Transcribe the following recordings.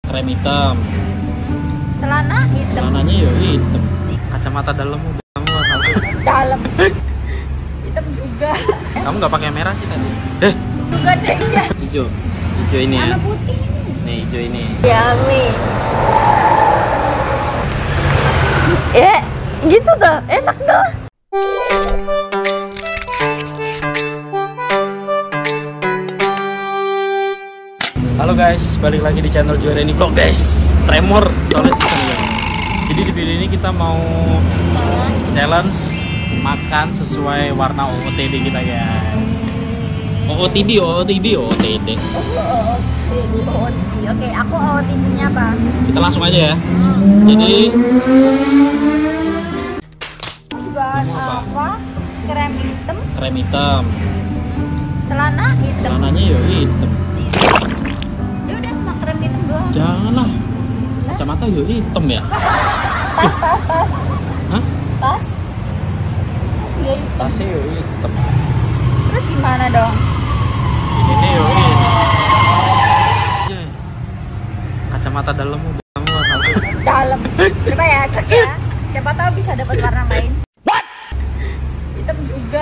krem hitam. Celana hitam. Celananya ya hitam. Kacamata dalam udah Dalam. Hitam juga. Kamu nggak pakai merah sih tadi? Juga deh ya. Hijau. Hijau ini ya. Warna putih ini. Nih hijau ini. Yummy. Gitu tuh, enak tuh. Halo guys, balik lagi di channel Joyreni Vlog guys. Tremor soalnya season ya. Jadi di video ini kita mau challenge makan sesuai warna OOTD kita guys. OOTD. OOTD. Oke, aku OOTD-nya apa? Kita langsung aja ya. Jadi Juga apa? Krem hitam. krem hitam. Celana hitam. Celananya ya hitam. Ya udah cuma krem hitam doang. Janganlah. Kacamata ya hitam ya. Tas. Hah? Tas juga hitam. Tasnya ya hitam. Terus gimana dong? Ini ya ini. Kacamata dalam udah Dalam. Coba ya cek ya. Siapa tahu bisa dapat warna lain. Hitam juga.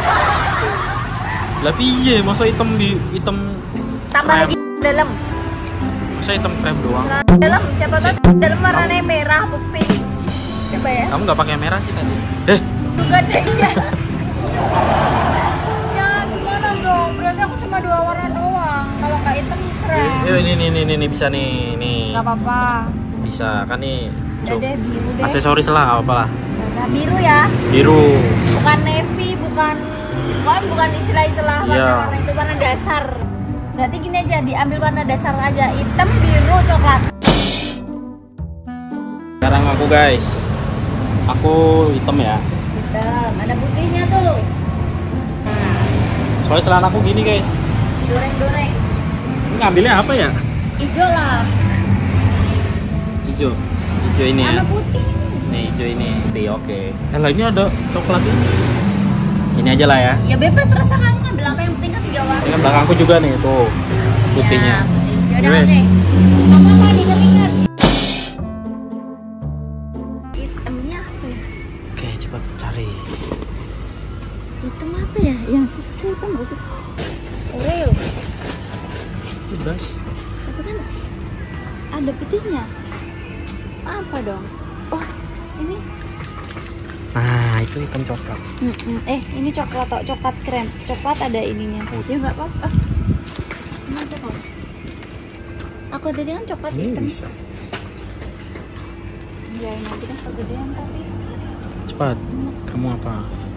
Lah piye masa hitam di hitam Tambah krem? lagi dalam. Masa hitam krem doang? Dalam siapa tahu dalam warnanya merah atau pink. Coba ya. Kamu nggak pakai merah sih tadi? Juga deh ya. Ya gimana dong? Berarti aku cuma dua warna doang. Kalau nggak hitam krem. Ini bisa nih. Nggak apa-apa. Bisa kan nih. Udah deh biru deh. Aksesoris lah, nggak apa-apa lah. Nah, biru ya. Biru. Bukan navy, bukan istilah-istilah Iya. warna-warna itu warna dasar. Berarti gini aja, diambil warna dasar aja, hitam, biru, coklat. Sekarang aku guys, aku hitam ya. Hitam, ada putihnya tuh. Nah, Soalnya celana aku gini guys. doreng-doreng. Ini ngambilnya apa ya? Hijau lah. Hijau. Hijau ini ya. Ada putih. Nih hijau ini. Oke. Lah ini ada coklat ini. Ini aja lah ya. Ya bebas terserah kamu ngambil apa yang penting kan 3 warna. Ini kan belakangku juga nih tuh putihnya. Ya, putih. Yaudah Yes. oke. Apa diingat-ingat? Hitamnya apa ya? Oke, cepat cari. Hitam apa ya? Yang susah tuh hitam gak sih? Oreo. Bebas. Tapi kan ada putihnya. Apa dong? Oh, ini. Nah, itu hitam coklat. Ini coklat atau coklat krem. Coklat ada ininya. Ya nggak apa-apa. Ini ada kok. Aku tadi kan coklat Ini hitam. bisa. Ya ini aja kan kegedean tapi. Cepat. Kamu apa?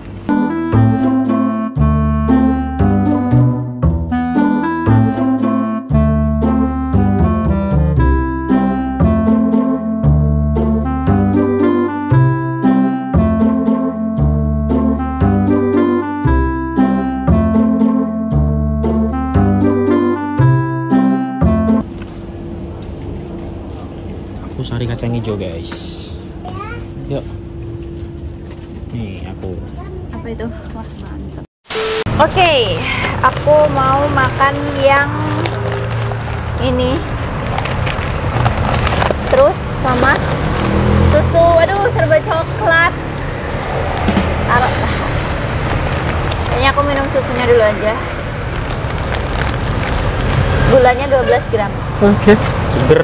Aku sari kacang hijau guys. Yuk. Nih aku. Apa itu? Wah mantap. Oke, aku mau makan yang ini. Terus sama susu. Aduh, serba coklat. Taruh lah. Kayaknya aku minum susunya dulu aja. Gulanya 12 gram. Oke. Seger.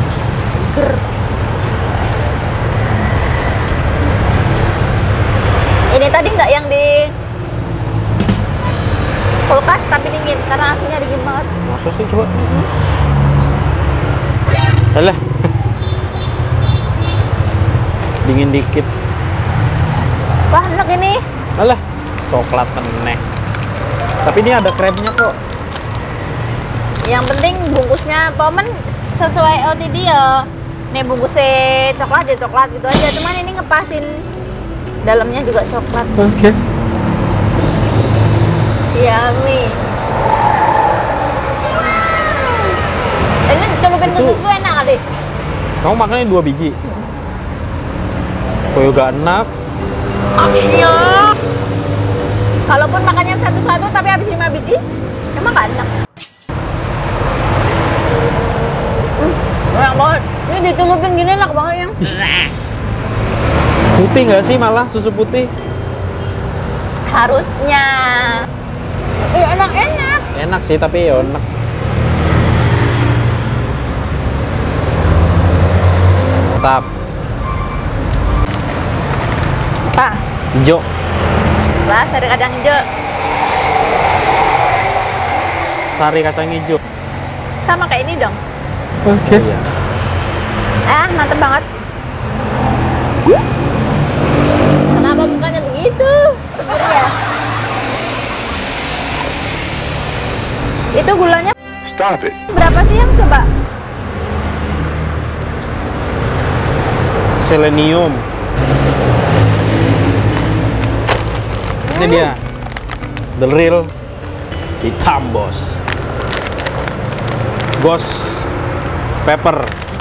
Ini tadi nggak yang di kulkas tapi dingin karena AC-nya dingin banget. Masa sih coba? Alah. Dingin dikit. Wah enak ini. Alah, coklat teneh. Tapi ini ada kremnya kok. Yang penting bungkusnya Pomen sesuai OTD ya. Nih bungkusnya coklat ya coklat gitu aja. Cuman ini ngepasin dalamnya juga coklat. Oke. Yummy. Ini celupin ke susu enak kali. Kamu makannya 2 biji. Kok juga enak. Iya. Kalaupun makannya satu-satu tapi habis 5 biji, emang gak enak. Yang Ini ditulupin gini enak banget yang. Putih nggak sih malah susu putih? Harusnya. Enak-enak. Enak sih tapi ya enak. Mantap. Apa? Hijau. Lah, sari kacang hijau. Sari kacang hijau. Sama kayak ini dong. Oke. Iya. Mantep banget. Kenapa bukannya begitu? Sebenarnya. Itu gulanya Stop it. berapa sih yang coba? Selenium. Ini dia. The real hitam, bos. Ghost pepper.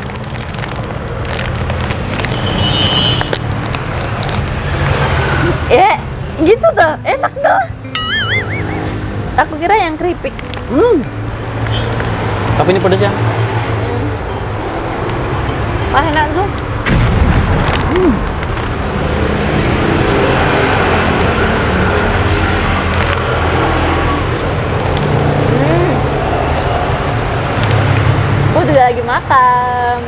Gitu tuh, enak tuh. Aku kira yang keripik. Tapi ini pedas ya. Wah, enak tuh. Aku juga lagi makan.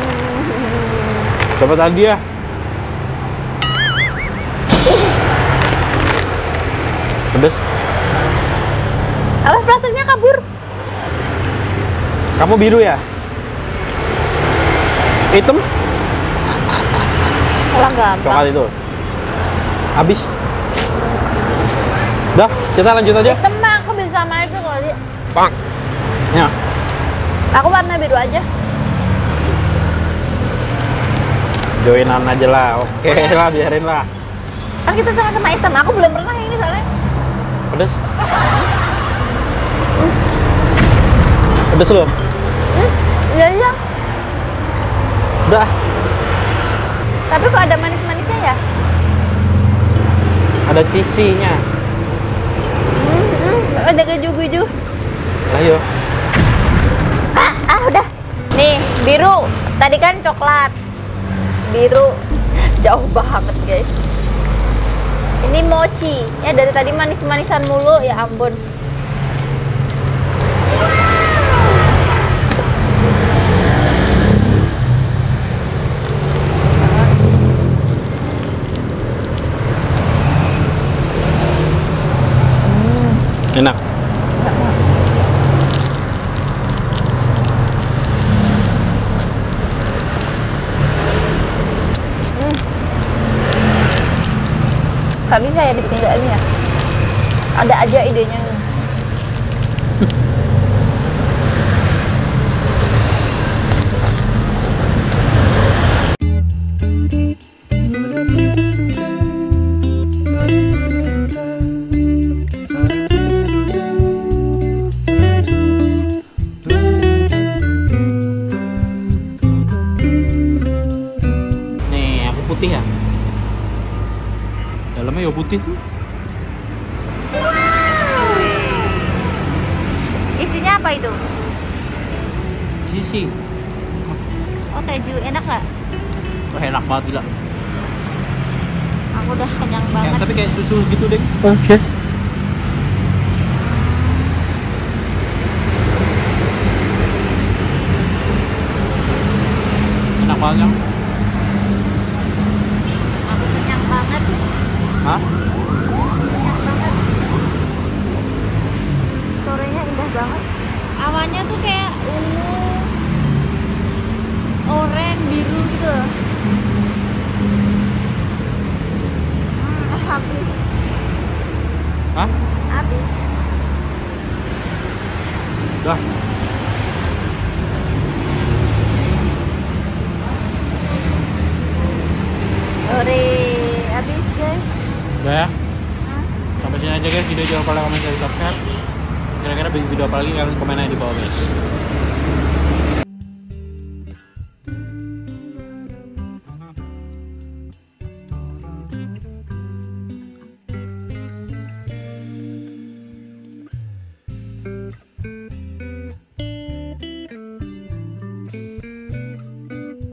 Coba tadi ya. Pedas. Apa plastiknya kabur? Kamu biru ya? Hitam? Alah gampang. Coklat itu. Habis. Dah, kita lanjut aja. Hitam mah aku bisa sama itu kalau dia. Bang. Ya. Aku warna biru aja. Joinan aja lah. Oke lah, biarin lah. Kan kita sama-sama hitam. Aku belum pernah yang ini soalnya. Pedas. Pedas loh. Iya. Udah. Tapi kok ada manis-manisnya ya? Ada cheesy-nya. Ada keju-keju. Ayo. Udah. Nih, biru. Tadi kan coklat. Biru. Jauh banget, guys. Ini mochi. Ya dari tadi manis-manisan mulu, ya ampun. Enak. Gak bisa ya ditinggalin ya. Ada aja idenya. Nih, aku putih ya. Dalamnya ya putih tuh. Isinya apa itu? Sisi. Oh, keju. Enak gak? Wah, enak banget gila. Aku udah kenyang Kayak, banget. tapi kayak susu gitu deh. Oke. Enak banget yang. Aku kenyang banget. Hah? Kenyang banget. Sorenya indah banget. Awannya tuh kayak ungu, oranye, biru gitu. Habis. Hah? Habis. Dah. Ore, habis guys. Udah ya. Sampai sini aja guys video. Jangan lupa like, comment, dan subscribe. Kira-kira video apa lagi kalian komen aja di bawah guys.